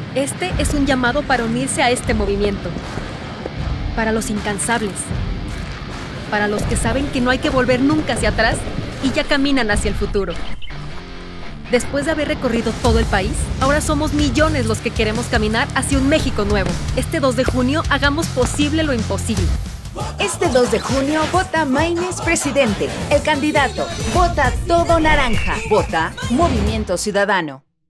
Este es un llamado para unirse a este movimiento. Para los incansables. Para los que saben que no hay que volver nunca hacia atrás y ya caminan hacia el futuro. Después de haber recorrido todo el país, ahora somos millones los que queremos caminar hacia un México nuevo. Este 2 de junio hagamos posible lo imposible. Este 2 de junio, vota Maynes presidente, el candidato. Vota todo naranja. Vota Movimiento Ciudadano.